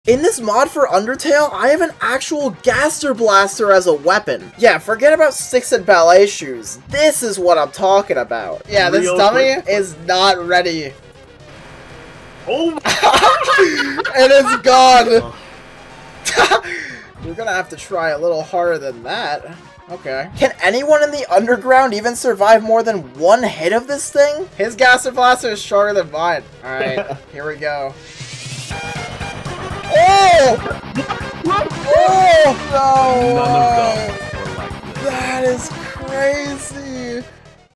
In this mod for Undertale, I have an actual Gaster Blaster as a weapon. Yeah, forget about sticks and ballet shoes. This is what I'm talking about. Yeah, this dummy is not ready. Oh! And it's gone! We're gonna have to try a little harder than that. Okay. Can anyone in the underground even survive more than one hit of this thing? His Gaster Blaster is shorter than mine. Alright, here we go. Oh! Oh! No! None of them were like this. That is crazy!